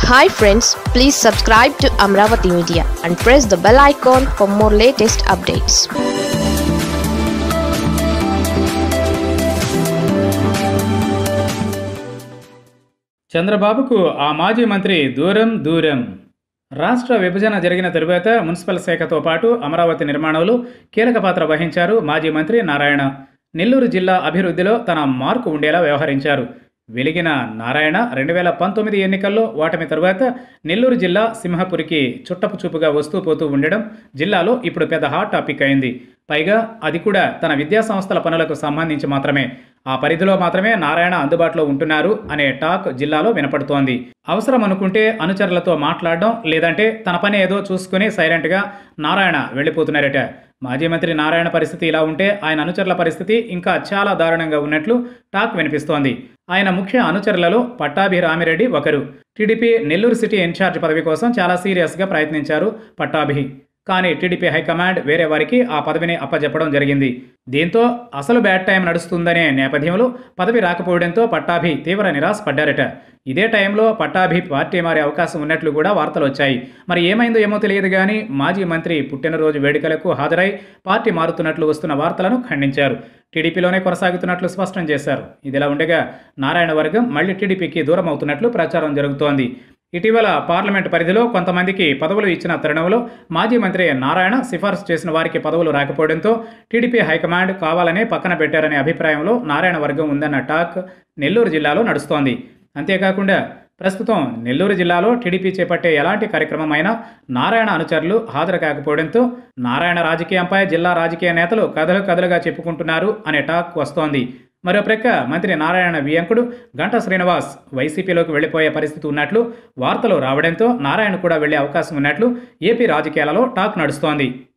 Hi friends, please subscribe to Amaravathi Media and press the bell icon for more latest updates. చంద్రబాబుకు ఆ మాజీ మంత్రి దూరం దూరం. రాష్ట్ర విభజన జరిగిన తరువాత మున్సిపల్ శాఖతో పాటు అమరావతి నిర్మాణంలో కీలక పాత్ర వహించారు మాజీ మంత్రి నారాయణ. నెల్లూరు జిల్లా అభివృద్ధిలో తన మార్కు ఉండేలా వ్యవహరించారు. వెలిగిన నారాయణ 2019 ఎన్నికల్లో ఓటమి తరువాత నెల్లూరు జిల్లా సింహపురికి చుట్టపు చూపుగా వస్తూ పోతూ ఉండడం జిల్లాలో ఇప్పుడు పెద్ద హాట్ టాపిక్ అయింది. పైగా అది కూడా తన విద్యా సంస్థల పనులకు సంబంధించి మాత్రమే. ఆ పరిధిలో మాత్రమే నారాయణ అందుబాటులో ఉంటున్నారు అనే టాక్ జిల్లాలో వినపడుతోంది. అవసరం అనుకుంటే అనుచరులతో మాట్లాడడం, లేదంటే తన పని ఏదో చూసుకుని సైలెంట్గా నారాయణ వెళ్ళిపోతున్నారట. మాజీ మంత్రి నారాయణ పరిస్థితి ఇలా ఉంటే ఆయన అనుచరుల పరిస్థితి ఇంకా చాలా దారుణంగా ఉన్నట్లు టాక్ వినిపిస్తోంది. ఆయన ముఖ్య అనుచరులలో పట్టాభిరామిరెడ్డి ఒకరు. టీడీపీ నెల్లూరు సిటీ ఇన్ఛార్జ్ పదవి కోసం చాలా సీరియస్గా ప్రయత్నించారు పట్టాభి. కానీ టీడీపీ హైకమాండ్ వేరే వారికి ఆ పదవిని అప్పజెప్పడం జరిగింది. దీంతో అసలు బ్యాడ్ టైం నడుస్తుందనే నేపథ్యంలో పదవి రాకపోవడంతో పట్టాభి తీవ్ర నిరాశపడ్డారట. ఇదే టైంలో పట్టాభి పార్టీ మారే అవకాశం ఉన్నట్లు కూడా వార్తలు వచ్చాయి. మరి ఏమైందో ఏమో తెలియదు కానీ మాజీ మంత్రి పుట్టినరోజు వేడుకలకు హాజరై పార్టీ మారుతున్నట్లు వస్తున్న వార్తలను ఖండించారు. టీడీపీలోనే కొనసాగుతున్నట్లు స్పష్టం చేశారు. ఇదిలా ఉండగా నారాయణ వర్గం మళ్లీ టీడీపీకి దూరం అవుతున్నట్లు ప్రచారం జరుగుతోంది. ఇటీవల పార్లమెంట్ పరిధిలో కొంతమందికి పదవులు ఇచ్చిన తరుణంలో మాజీ మంత్రి నారాయణ సిఫార్సు చేసిన వారికి పదవులు రాకపోవడంతో టీడీపీ హైకమాండ్ కావాలనే పక్కన పెట్టారనే అభిప్రాయంలో నారాయణ వర్గం ఉందన్న టాక్ నెల్లూరు జిల్లాలో నడుస్తోంది. అంతేకాకుండా ప్రస్తుతం నెల్లూరు జిల్లాలో టీడీపీ చేపట్టే ఎలాంటి కార్యక్రమం అయినా నారాయణ అనుచరులు హాజరు కాకపోవడంతో నారాయణ రాజకీయంపై జిల్లా రాజకీయ నేతలు కథలుగా చెప్పుకుంటున్నారు అనే టాక్ వస్తోంది. మరో ప్రక్క మంత్రి నారాయణ వియంకుడు గంటా శ్రీనివాస్ వైసీపీలోకి వెళ్లిపోయే పరిస్థితి ఉన్నట్లు వార్తలు రావడంతో నారాయణ కూడా వెళ్లే అవకాశం ఉన్నట్లు ఏపీ రాజకీయాలలో టాక్ నడుస్తోంది.